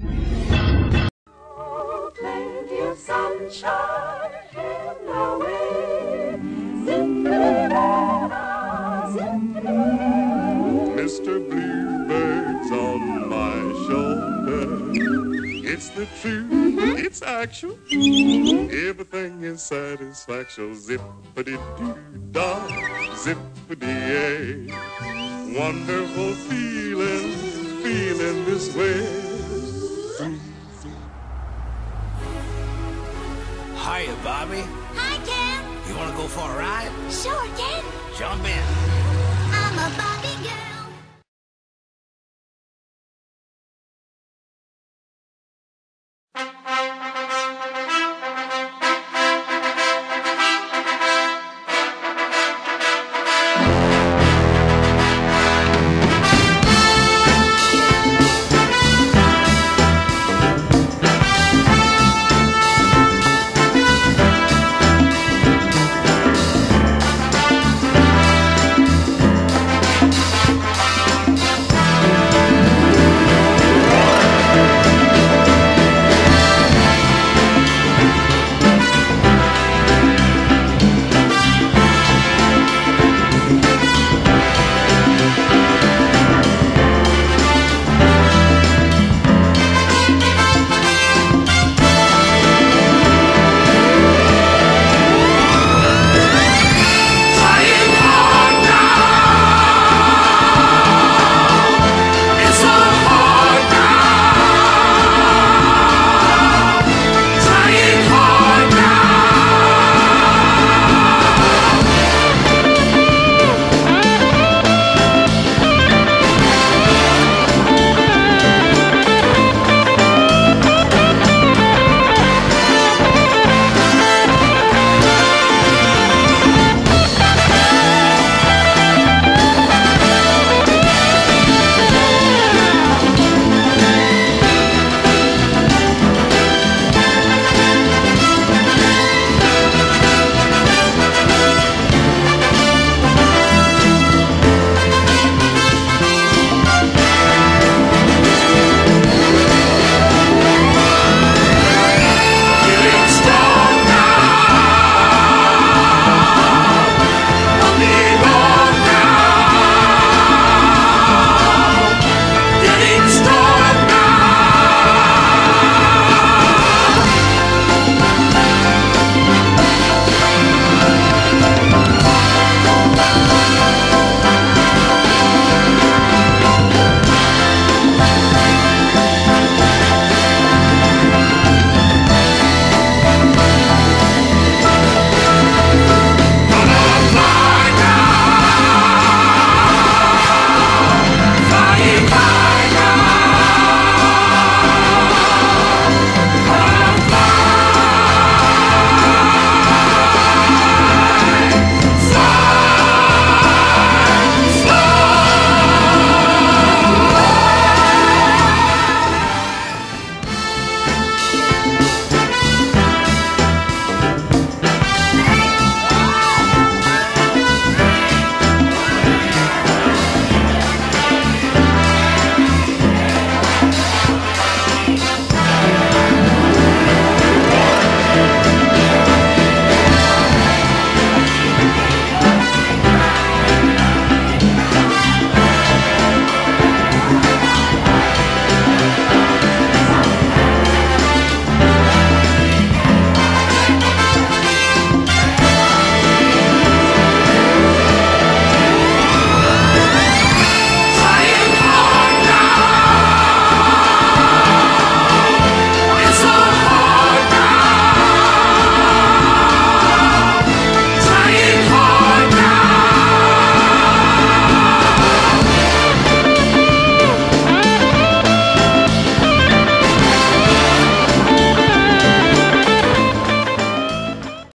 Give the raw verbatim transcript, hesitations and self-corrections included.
Plenty of sunshine in the way. Cinderella, Cinderella. Mister Bluebird's on my shoulder. It's the truth, mm-hmm. It's actual. Mm-hmm. Everything is satisfaction. Zippity-doo-dah, zippity-yay. Wonderful feeling, feeling this way. Hiya, Bobby. Hi, Ken. You want to go for a ride? Sure, Ken. Jump in. I'm a Bobby.